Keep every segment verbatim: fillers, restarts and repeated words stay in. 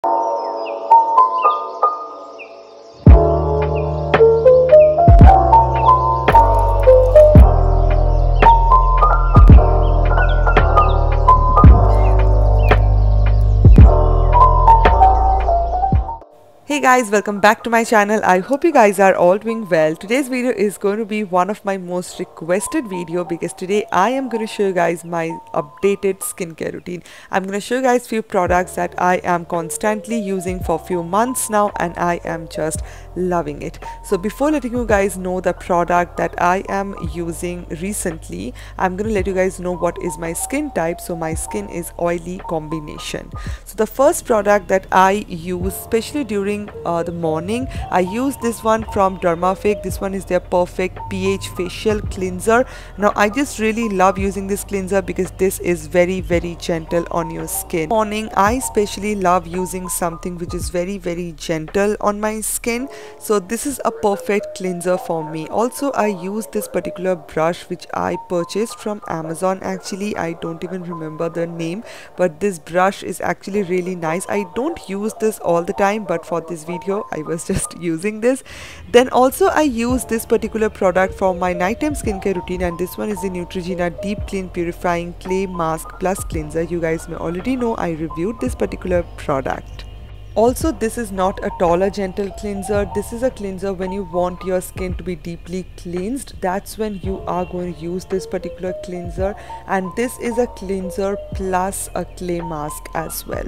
Hey guys, welcome back to my channel. I hope you guys are all doing well. Today's video is going to be one of my most requested video because today I am going to show you guys my updated skincare routine. I'm going to show you guys few products that I am constantly using for few months now and I am just loving it. So before letting you guys know the product that I am using recently, I'm going to let you guys know what is my skin type. So my skin is oily combination. So the first product that I use, especially during uh, the morning, I use this one from Dermafake. This one is their perfect pH facial cleanser. Now I just really love using this cleanser because this is very very gentle on your skin. Morning I especially love using something which is very very gentle on my skin. So this is a perfect cleanser for me. Also I use this particular brush which I purchased from Amazon. Actually I don't even remember the name, but this brush is actually really nice. I don't use this all the time, but for this video I was just using this. Then also I use this particular product for my nighttime skincare routine, and this one is the Neutrogena Deep Clean Purifying Clay Mask Plus Cleanser. You guys may already know I reviewed this particular product. Also, this is not at all a gentle cleanser. This is a cleanser when you want your skin to be deeply cleansed. That's when you are going to use this particular cleanser, and this is a cleanser plus a clay mask as well.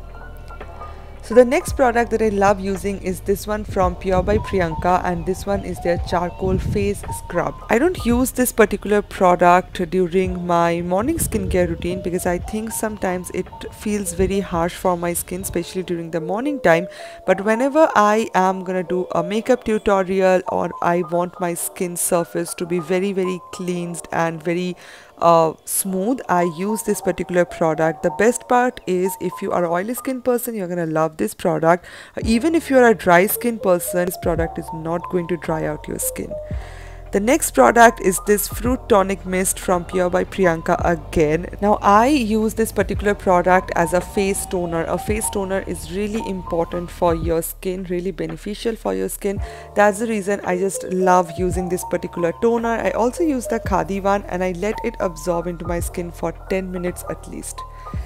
So the next product that I love using is this one from Pure by Priyanka, and this one is their charcoal face scrub. I don't use this particular product during my morning skincare routine because I think sometimes it feels very harsh for my skin, especially during the morning time. But whenever I am gonna do a makeup tutorial or I want my skin surface to be very very cleansed and very Uh, smooth, I use this particular product. The best part is if you are an oily skin person, you're gonna love this product. Even if you're a dry skin person, this product is not going to dry out your skin. The next product is this Fruit Tonic Mist from Pure by Priyanka again. Now I use this particular product as a face toner. A face toner is really important for your skin, really beneficial for your skin. That's the reason I just love using this particular toner. I also use the Khadi one and I let it absorb into my skin for ten minutes at least.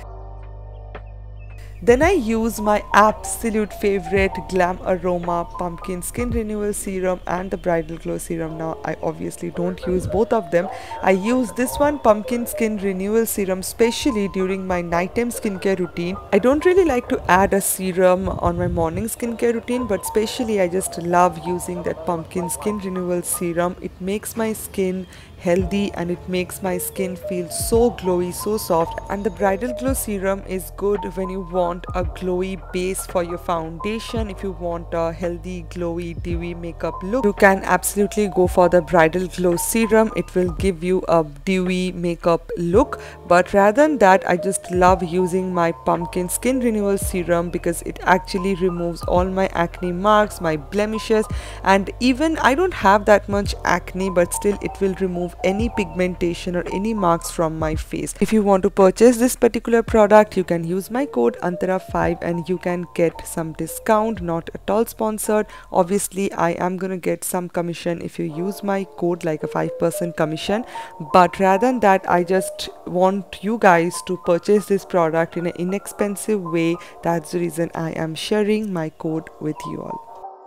Then I use my absolute favorite Glam Aroma Pumpkin Skin Renewal Serum and the Bridal Glow Serum. Now I obviously don't use both of them. I use this one, Pumpkin Skin Renewal Serum, especially during my nighttime skincare routine. I don't really like to add a serum on my morning skincare routine, but especially I just love using that Pumpkin Skin Renewal Serum. It makes my skin healthy and it makes my skin feel so glowy, so soft. And the Bridal Glow Serum is good when you want a glowy base for your foundation. If you want a healthy glowy dewy makeup look, you can absolutely go for the Bridal Glow Serum. It will give you a dewy makeup look. But rather than that, I just love using my Pumpkin Skin Renewal Serum because it actually removes all my acne marks, my blemishes, and even I don't have that much acne, but still it will remove any pigmentation or any marks from my face. If you want to purchase this particular product, you can use my code Antara five and you can get some discount. Not at all sponsored. Obviously I am gonna get some commission if you use my code, like a five percent commission, but rather than that I just want you guys to purchase this product in an inexpensive way. That's the reason I am sharing my code with you all.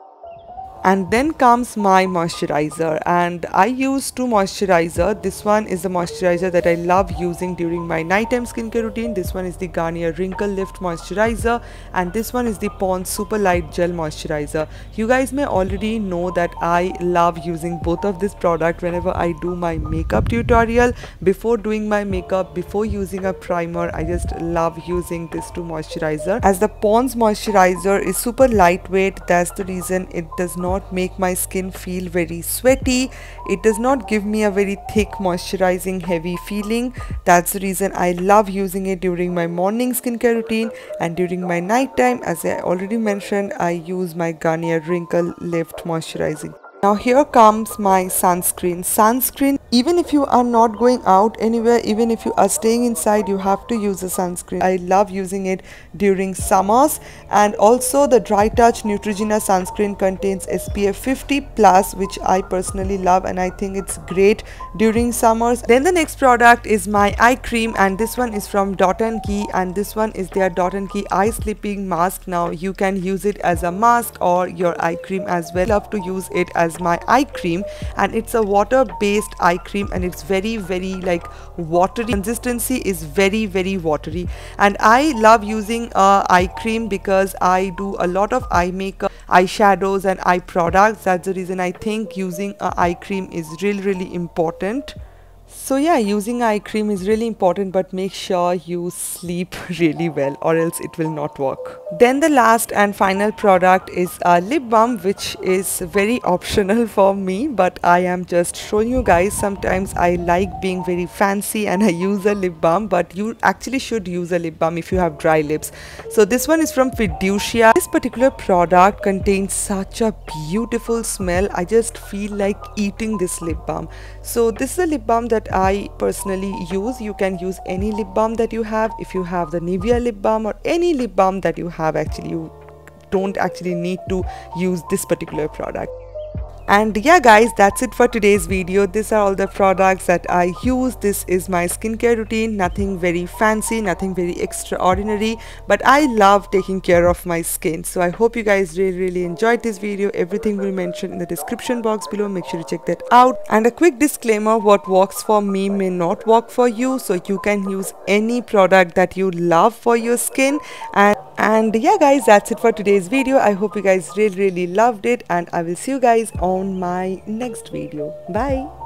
And then comes my moisturizer, and I use two moisturizer. This one is the moisturizer that I love using during my nighttime skincare routine. This one is the Garnier Wrinkle Lift Moisturizer, and this one is the Pond's Super Light Gel Moisturizer. You guys may already know that I love using both of this product whenever I do my makeup tutorial. Before doing my makeup, before using a primer, I just love using this two moisturizer. As the Pond's moisturizer is super lightweight, that's the reason it does not make my skin feel very sweaty. It does not give me a very thick moisturizing heavy feeling. That's the reason I love using it during my morning skincare routine. And during my night time, as I already mentioned, I use my Garnier Wrinkle Lift Moisturizing Now here comes my sunscreen. Sunscreen, even if you are not going out anywhere, even if you are staying inside, you have to use a sunscreen. I love using it during summers. And also the Dry Touch Neutrogena sunscreen contains S P F fifty plus, which I personally love and I think it's great during summers. Then the next product is my eye cream, and this one is from Dot and Key, and this one is their Dot and Key eye sleeping mask. Now you can use it as a mask or your eye cream as well. I love to use it as my eye cream, and it's a water based eye cream and it's very very like watery. Consistency is very very watery, and I love using a eye cream because I do a lot of eye makeup, eyeshadows and eye products. That's the reason I think using a eye cream is really really important. So yeah, using eye cream is really important, but make sure you sleep really well or else it will not work. Then the last and final product is a lip balm, which is very optional for me, but I am just showing you guys. Sometimes I like being very fancy and I use a lip balm, but you actually should use a lip balm if you have dry lips. So this one is from Fiducia. This particular product contains such a beautiful smell. I just feel like eating this lip balm. So this is a lip balm that I personally use. You can use any lip balm that you have. If you have the Nivea lip balm or any lip balm that you have, actually you don't actually need to use this particular product. And yeah guys, that's it for today's video. These are all the products that I use. This is my skincare routine. Nothing very fancy, nothing very extraordinary, but I love taking care of my skin. So I hope you guys really really enjoyed this video. Everything will be mentioned in the description box below. Make sure to check that out. And a quick disclaimer, what works for me may not work for you, so you can use any product that you love for your skin. And and yeah guys, that's it for today's video. I hope you guys really really loved it, and I will see you guys on my next video. Bye.